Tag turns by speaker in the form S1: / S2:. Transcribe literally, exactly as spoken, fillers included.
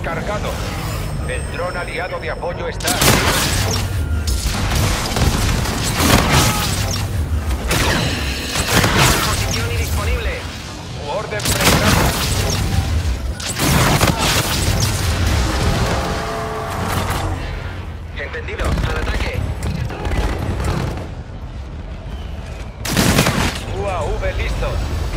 S1: cargado. El dron aliado de apoyo está...
S2: Posición indisponible.
S1: Orden preparada.
S2: Entendido. Al ataque.
S1: U A V listo.